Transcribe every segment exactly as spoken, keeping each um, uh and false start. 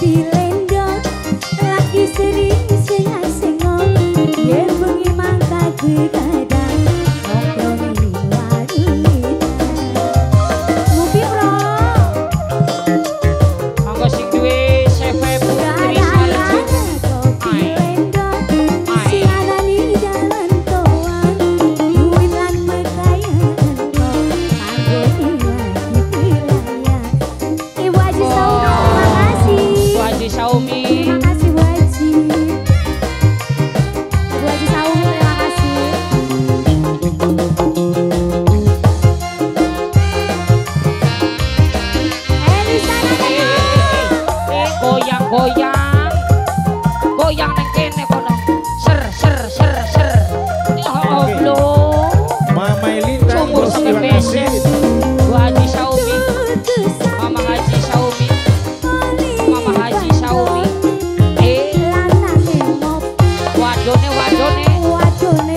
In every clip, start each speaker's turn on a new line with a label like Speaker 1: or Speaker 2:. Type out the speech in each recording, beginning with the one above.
Speaker 1: goyang goyang neng kene kono ser ser ser ser ya Allah
Speaker 2: Mama Elinda
Speaker 1: sumur sepepesen Bu Haji Saumi Mama Haji Saumi Mama Haji Saumi eh wadone wadone
Speaker 3: wadone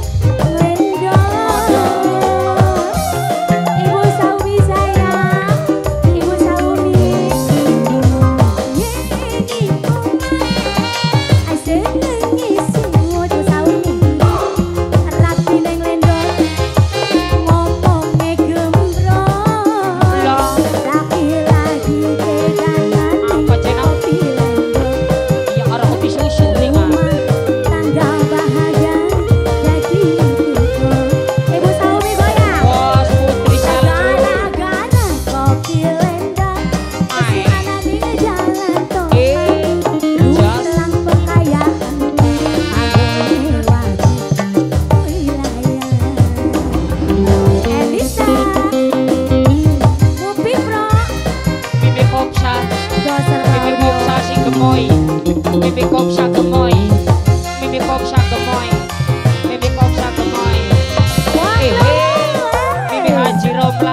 Speaker 3: gemoy, Mimi Kopsa gemoy, Mimi Kopsa gemoy, Mimi Kopsa gemoy. Eh, eh, Mimi Haji Romla.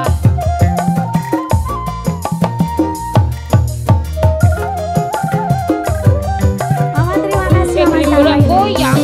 Speaker 3: Mama terima kasih. Eh, Mimi goyang.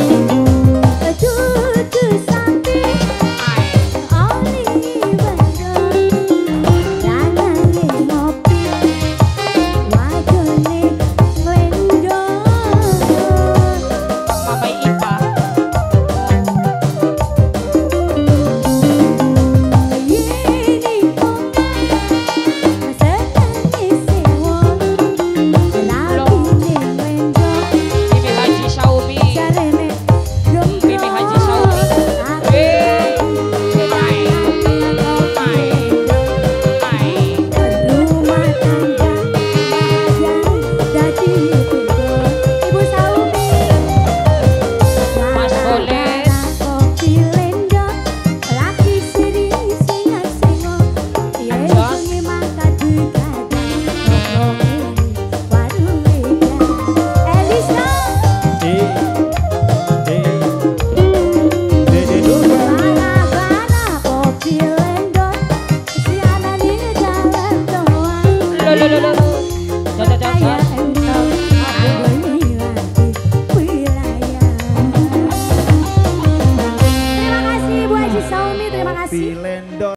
Speaker 3: Terima kasih Bu Haji Saumi, terima kasih.